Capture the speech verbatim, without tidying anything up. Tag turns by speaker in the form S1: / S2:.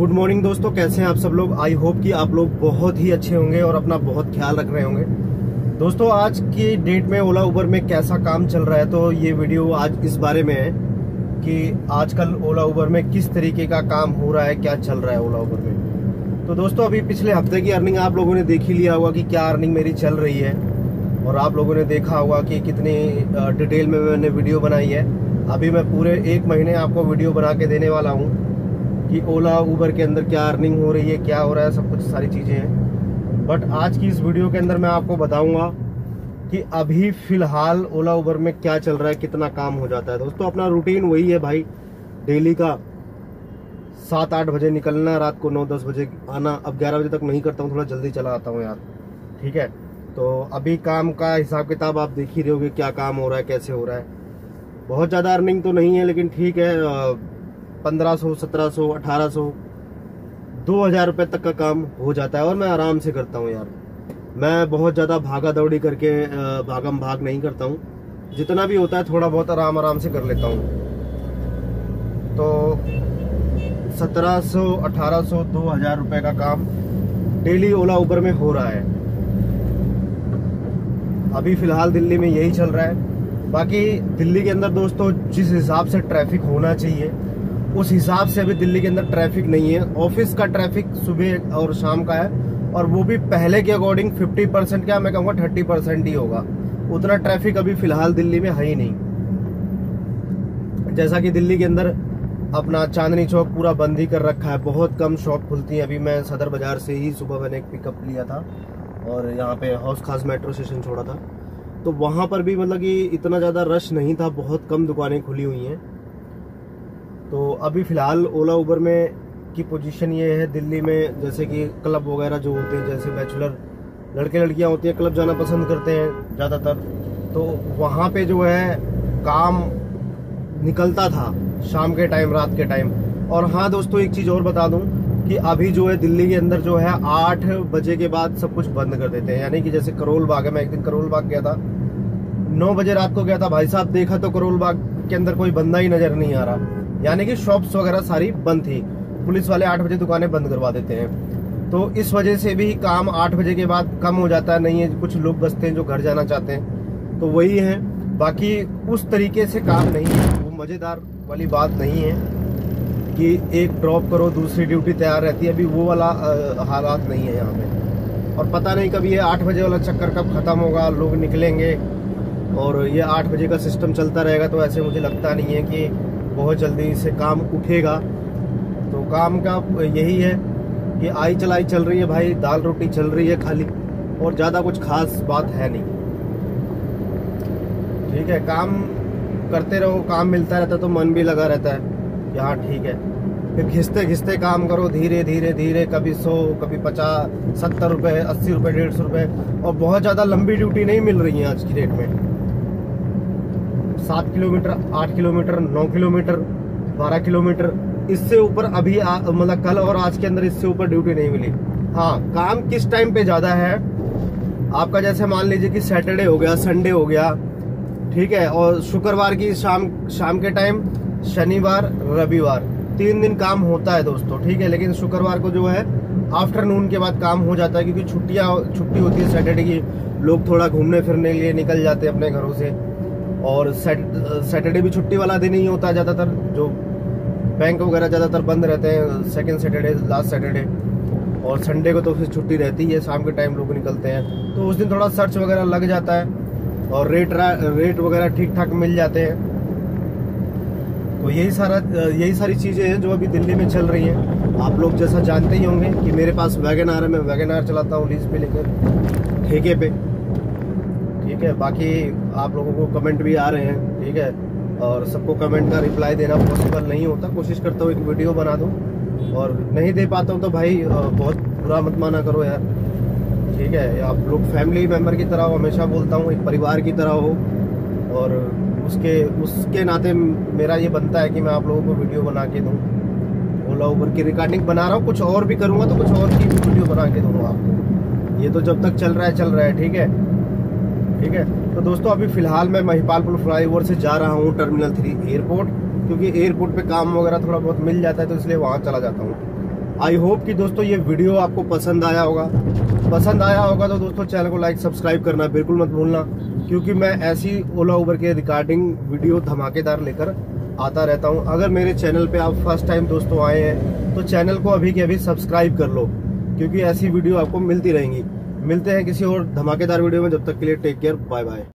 S1: Good morning दोस्तों, कैसे हैं आप सब लोग। आई होप कि आप लोग बहुत ही अच्छे होंगे और अपना बहुत ख्याल रख रहे होंगे। दोस्तों आज की डेट में ओला उबर में कैसा काम चल रहा है, तो ये वीडियो आज इस बारे में है कि आजकल ओला उबर में किस तरीके का काम हो रहा है, क्या चल रहा है ओला उबर में। तो दोस्तों अभी पिछले हफ्ते की अर्निंग आप लोगों ने देख ही लिया होगा कि क्या अर्निंग मेरी चल रही है, और आप लोगों ने देखा होगा कि कितनी डिटेल में मैंने वीडियो बनाई है। अभी मैं पूरे एक महीने आपको वीडियो बना के देने वाला हूँ कि ओला उबर के अंदर क्या अर्निंग हो रही है, क्या हो रहा है, सब कुछ सारी चीज़ें हैं। बट आज की इस वीडियो के अंदर मैं आपको बताऊंगा कि अभी फिलहाल ओला उबर में क्या चल रहा है, कितना काम हो जाता है। दोस्तों अपना रूटीन वही है भाई, डेली का सात आठ बजे निकलना, रात को नौ दस बजे आना। अब ग्यारह बजे तक नहीं करता हूँ, थोड़ा जल्दी चला आता हूँ यार, ठीक है। तो अभी काम का हिसाब किताब आप देख ही रहे होगे, क्या काम हो रहा है, कैसे हो रहा है। बहुत ज़्यादा अर्निंग तो नहीं है, लेकिन ठीक है, पंद्रह सौ सत्रह सौ अठारह सौ दो हज़ार रुपये तक का काम हो जाता है, और मैं आराम से करता हूँ यार। मैं बहुत ज़्यादा भागा दौड़ी करके भागम भाग नहीं करता हूँ, जितना भी होता है थोड़ा बहुत आराम आराम से कर लेता हूँ। तो सत्रह सौ अठारह सौ दो हज़ार रुपये का काम डेली ओला उबर में हो रहा है। अभी फ़िलहाल दिल्ली में यही चल रहा है। बाकी दिल्ली के अंदर दोस्तों जिस हिसाब से ट्रैफिक होना चाहिए उस हिसाब से अभी दिल्ली के अंदर ट्रैफिक नहीं है। ऑफिस का ट्रैफिक सुबह और शाम का है, और वो भी पहले के अकॉर्डिंग पचास परसेंट क्या मैं कहूँगा तीस परसेंट ही होगा। उतना ट्रैफिक अभी फिलहाल दिल्ली में है ही नहीं। जैसा कि दिल्ली के अंदर अपना चांदनी चौक पूरा बंद ही कर रखा है, बहुत कम शॉप खुलती है। अभी मैं सदर बाजार से ही सुबह मैंने एक पिकअप लिया था और यहाँ पे हौस खास मेट्रो स्टेशन छोड़ा था, तो वहाँ पर भी मतलब कि इतना ज़्यादा रश नहीं था, बहुत कम दुकानें खुली हुई हैं। तो अभी फ़िलहाल ओला उबर में की पोजीशन ये है दिल्ली में, जैसे कि क्लब वगैरह जो होते हैं, जैसे बैचलर लड़के लड़कियां होती हैं, क्लब जाना पसंद करते हैं ज़्यादातर, तो वहाँ पे जो है काम निकलता था शाम के टाइम, रात के टाइम। और हाँ दोस्तों एक चीज़ और बता दूं कि अभी जो है दिल्ली के अंदर जो है आठ बजे के बाद सब कुछ बंद कर देते हैं। यानी कि जैसे करोल बाग है, मैं एक दिन करोल बाग गया था, नौ बजे रात को गया था भाई साहब, देखा तो करोल बाग के अंदर कोई बंदा ही नजर नहीं आ रहा, यानी कि शॉप्स वगैरह सारी बंद थी। पुलिस वाले आठ बजे दुकानें बंद करवा देते हैं, तो इस वजह से भी काम आठ बजे के बाद कम हो जाता है। नहीं है, कुछ लोग बचते हैं जो घर जाना चाहते हैं, तो वही है। बाकी उस तरीके से काम नहीं है, वो मज़ेदार वाली बात नहीं है कि एक ड्रॉप करो दूसरी ड्यूटी तैयार रहती है, अभी वो वाला हालात नहीं है यहाँ पे। और पता नहीं कभी ये आठ बजे वाला चक्कर कब ख़त्म होगा, लोग निकलेंगे और ये आठ बजे का सिस्टम चलता रहेगा, तो ऐसे मुझे लगता नहीं है कि बहुत जल्दी से काम उठेगा। तो काम का यही है कि आई चलाई चल रही है भाई, दाल रोटी चल रही है खाली, और ज़्यादा कुछ खास बात है नहीं, ठीक है। काम करते रहो, काम मिलता रहता है तो मन भी लगा रहता है यहाँ, ठीक है। फिर घिसते घिसते काम करो, धीरे धीरे धीरे, कभी सौ कभी पचास सत्तर रुपये अस्सी रुपये डेढ़ सौ रुपये, और बहुत ज़्यादा लंबी ड्यूटी नहीं मिल रही है आज की डेट में। सात किलोमीटर आठ किलोमीटर नौ किलोमीटर बारह किलोमीटर, इससे ऊपर अभी मतलब कल और आज के अंदर इससे ऊपर ड्यूटी नहीं मिली। हाँ, काम किस टाइम पे ज़्यादा है आपका, जैसे मान लीजिए कि सैटरडे हो गया, संडे हो गया, ठीक है, और शुक्रवार की शाम शाम के टाइम, शनिवार रविवार तीन दिन काम होता है दोस्तों, ठीक है। लेकिन शुक्रवार को जो है आफ्टरनून के बाद काम हो जाता है, क्योंकि छुट्टियाँ छुट्टी होती है सैटरडे की, लोग थोड़ा घूमने फिरने के लिए निकल जाते हैं अपने घरों से। और सैटरडे भी छुट्टी वाला दिन ही होता है ज़्यादातर, जो बैंक वगैरह ज़्यादातर बंद रहते हैं सेकंड सैटरडे, लास्ट सैटरडे, और संडे को तो फिर छुट्टी रहती है, शाम के टाइम लोग निकलते हैं, तो उस दिन थोड़ा सर्च वगैरह लग जाता है और रेट रेट वगैरह ठीक ठाक मिल जाते हैं। तो यही सारा यही सारी चीज़ें हैं जो अभी दिल्ली में चल रही हैं। आप लोग जैसा जानते ही होंगे कि मेरे पास वैगन आर है, मैं वैगन आर चलाता हूँ लीज पे लेकर, ठेके पे, ठीक है। बाकी आप लोगों को कमेंट भी आ रहे हैं, ठीक है, और सबको कमेंट का रिप्लाई देना पॉसिबल नहीं होता। कोशिश करता हूँ एक वीडियो बना दूँ, और नहीं दे पाता हूँ तो भाई बहुत बुरा मत माना करो यार, ठीक है। आप लोग फैमिली मेम्बर की तरह हो, हमेशा बोलता हूँ, एक परिवार की तरह हो, और उसके उसके नाते मेरा ये बनता है कि मैं आप लोगों को वीडियो बना के दूँ। ओला उबर की रिकॉर्डिंग बना रहा हूँ, कुछ और भी करूँगा तो कुछ और की वीडियो बना के दूँगा आपको। ये तो जब तक चल रहा है चल रहा है, ठीक है, ठीक है। तो दोस्तों अभी फिलहाल मैं महिपालपुर फ्लाईओवर से जा रहा हूँ टर्मिनल थ्री एयरपोर्ट, क्योंकि एयरपोर्ट पे काम वगैरह थोड़ा बहुत मिल जाता है, तो इसलिए वहाँ चला जाता हूँ। आई होप कि दोस्तों ये वीडियो आपको पसंद आया होगा। पसंद आया होगा तो दोस्तों चैनल को लाइक सब्सक्राइब करना बिल्कुल मत भूलना, क्योंकि मैं ऐसी ओला उबर के रिगार्डिंग वीडियो धमाकेदार लेकर आता रहता हूं। अगर मेरे चैनल पे आप फर्स्ट टाइम दोस्तों आए हैं तो चैनल को अभी के अभी सब्सक्राइब कर लो, क्योंकि ऐसी वीडियो आपको मिलती रहेंगी। मिलते हैं किसी और धमाकेदार वीडियो में, जब तक के लिए टेक केयर, बाय बाय।